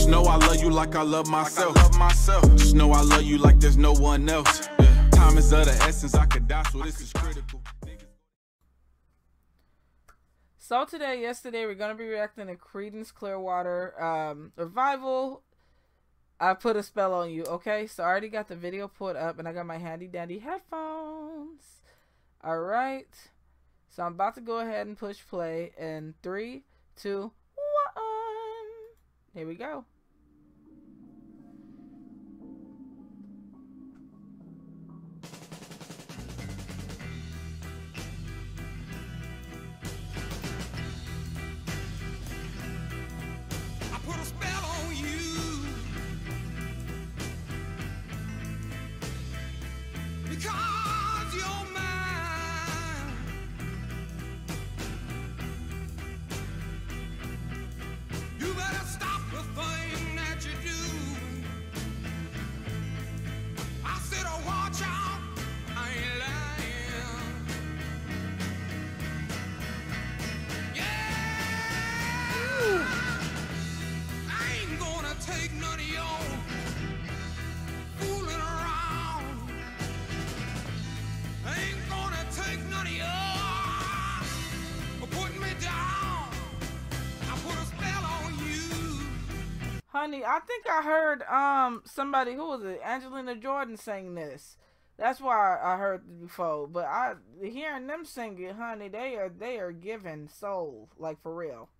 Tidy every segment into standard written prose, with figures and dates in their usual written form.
know I love you like I love myself. Just know I love you like there's no one else. Time is of the essence, I could die, so this is critical. So yesterday, we're going to be reacting to Creedence Clearwater Revival. I Put a Spell on You, okay? So I already got the video pulled up, and I got my handy dandy headphones. Alright. So I'm about to go ahead and push play in 3, 2, 1. Here we go. Put a spell on you because you're mine. You better stop the thing that you do. I said, oh, watch out, I ain't lying. Yeah. Take none of your fooling around. I ain't gonna take none of your putting me down. I put a spell on you. Honey, I think I heard somebody, who was it? Angelina Jordan sang this. That's why I heard it before. But hearing them sing it, honey, they are giving soul, like for real.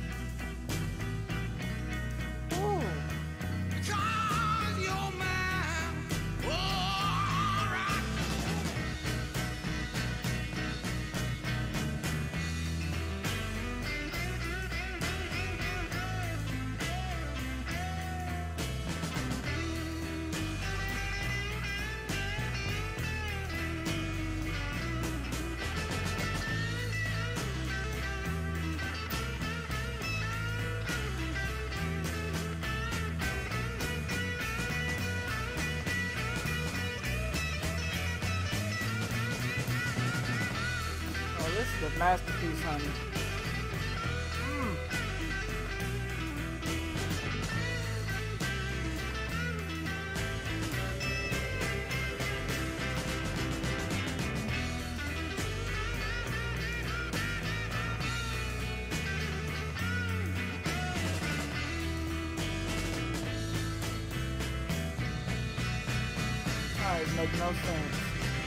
This is a masterpiece, honey. Alright, make no sense.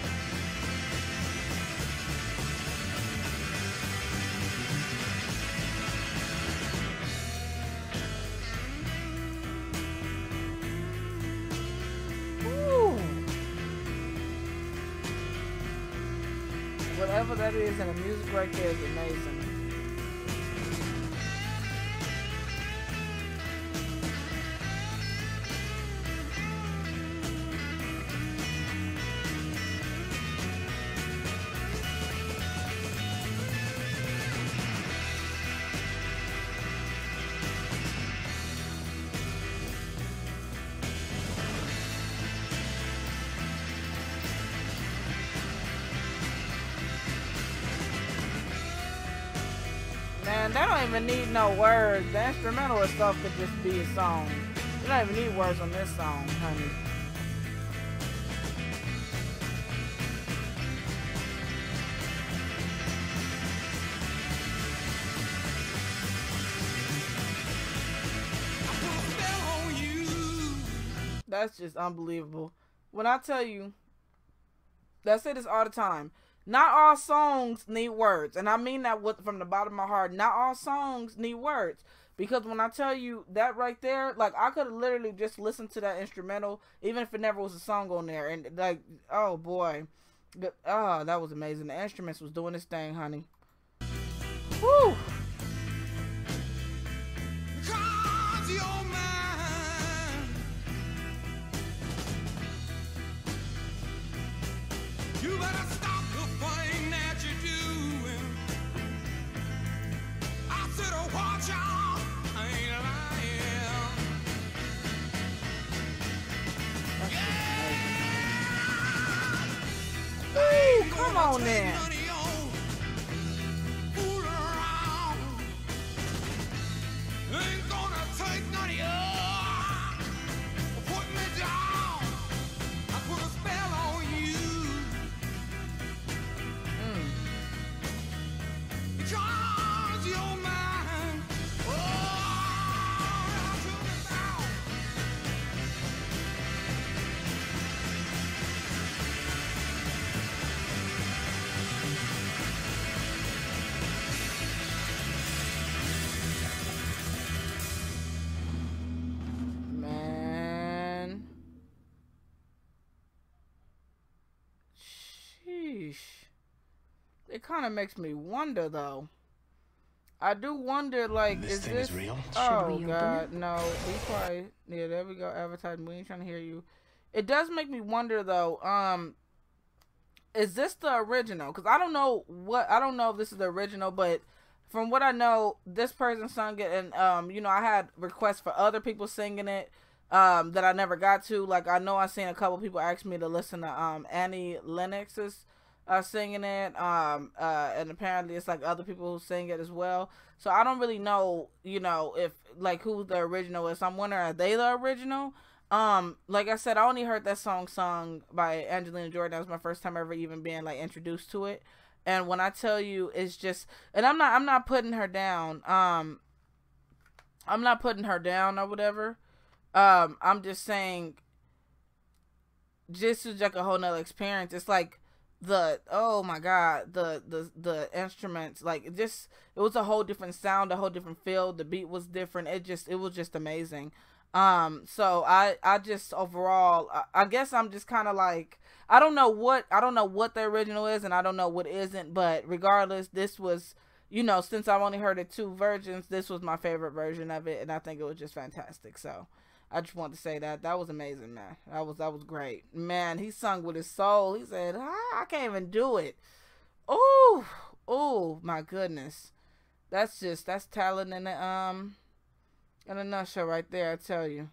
Whatever that is, and the music right there is amazing. Man, that don't even need no words. The instrumental stuff could just be a song. You don't even need words on this song, honey. That's just unbelievable. When I tell you, I say this all the time. Not all songs need words, and I mean that from the bottom of my heart. Not all songs need words, because when I tell you that right there, like, I could have literally just listened to that instrumental, even if it never was a song on there, and like, oh boy, that was amazing. The instruments was doing this thing, honey. Woo! You better stop the thing that you're doing. I said, oh, watch out, I ain't lying. Yeah. Ooh, come on then. Fool around. Ain't gonna take none of your it kind of makes me wonder though. I do wonder, like, This is thing this is real? Oh Should we God, open no, be quiet. Yeah, there we go. Advertising. We ain't trying to hear you. It does make me wonder though. Is this the original? Because I don't know if this is the original, but from what I know, this person sung it, and you know, I had requests for other people singing it that I never got to. Like, I know I seen a couple people ask me to listen to Annie Lennox's singing it, and apparently it's like other people who sing it as well. So I don't really know, you know, if like who the original is. So I'm wondering, are they the original? Like I said, I only heard that song sung by Angelina Jordan. That was my first time ever even being like introduced to it. And when I tell you, it's just, and I'm not putting her down. I'm not putting her down or whatever. I'm just saying, this is like a whole nother experience. It's like oh my God, the instruments, like it was a whole different sound, a whole different feel. The beat was different. It was just amazing. So I just overall, I guess I'm just kind of like, I don't know what the original is, and I don't know what isn't, but regardless, this was, you know, since I've only heard it 2 versions, this was my favorite version of it, and I think it was just fantastic. So I just wanted to say that was amazing, man. That was great, man. He sung with his soul. He said, I can't even do it. Oh my goodness, that's talent in a nutshell right there, I tell you.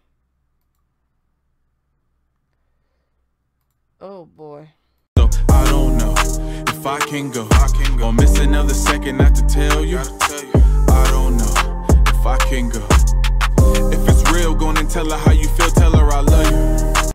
Oh boy. So I don't know if I can go or miss another second not to tell you. I don't know if I can go. If it's real, go and tell her how you feel. Tell her I love you.